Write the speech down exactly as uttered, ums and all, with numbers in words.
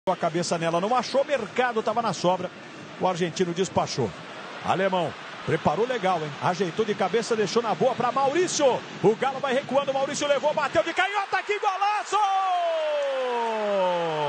A cabeça nela não achou, Mercado estava na sobra, o argentino despachou. Alemão, preparou legal, hein? Ajeitou de cabeça, deixou na boa para Maurício. O Galo vai recuando, Maurício levou, bateu de canhota, que golaço!